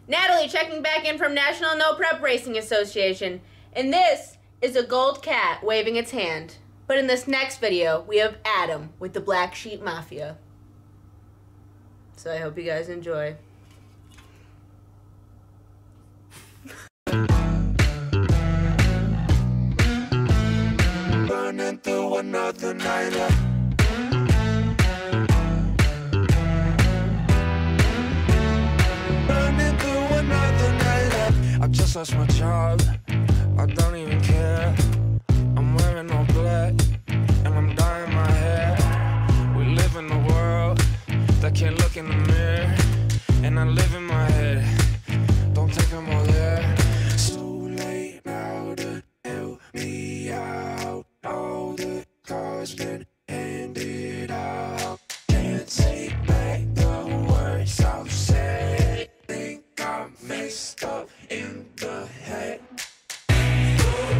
Natalie checking back in from National No Prep Racing Association. And this is a gold cat waving its hand. But in this next video, we have Adam with the Black Sheep Mafia. So I hope you guys enjoy. Burning through another night up. Burning through another night up. I just lost my job, I don't even care. I'm wearing all black, and I'm dyeing my hair. We live in a world that can't look in the mirror, and I live in my head, don't think I'm all there. It's too late now to help me out. All the cards been handed out. Can't take back the words I've said. Think I'm messed up in the head.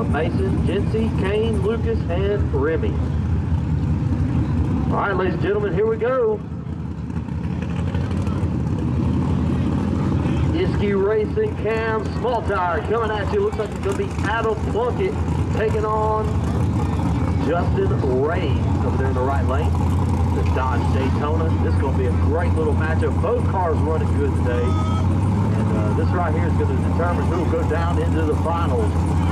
Mason, Jency, Kane, Lucas, and Remy. All right, ladies and gentlemen, here we go. Iski Racing Cam Small Tire coming at you. Looks like it's going to be Adam Plunkett taking on Justin Ray over there in the right lane. The Dodge Daytona. This is going to be a great little matchup. Both cars running good today. And this right here is going to determine who will go down into the finals.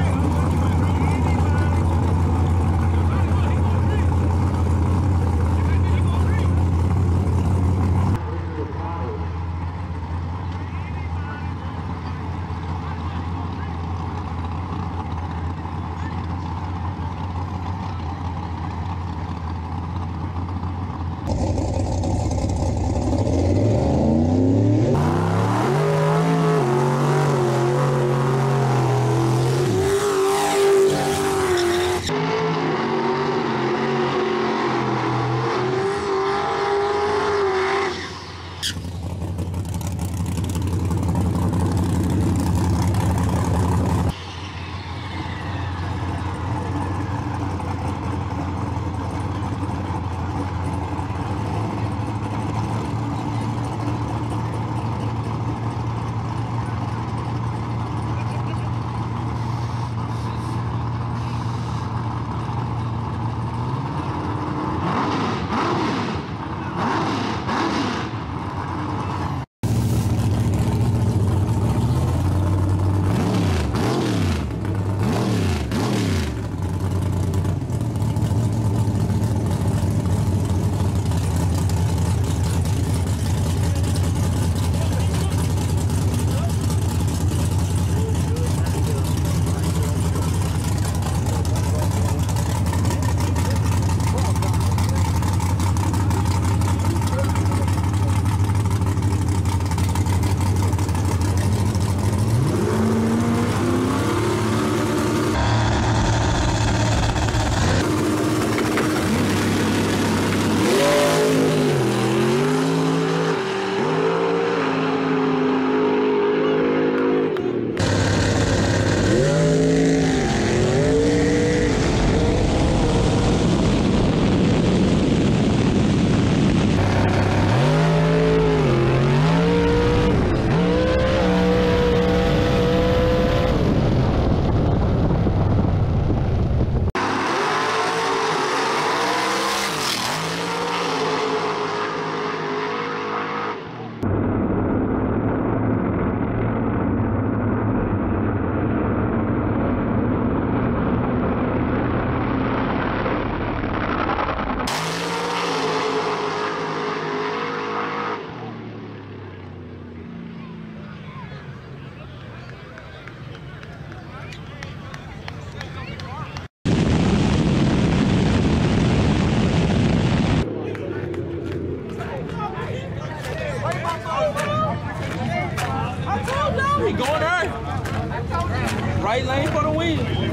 Right lane for the win. Right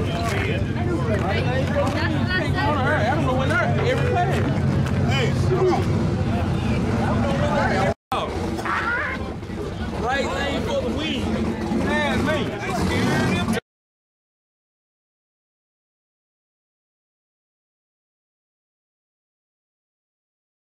lane for the win. Can't go on her. Adam will win her every pass. Hey, Adam will win her. Right lane for the win. Man,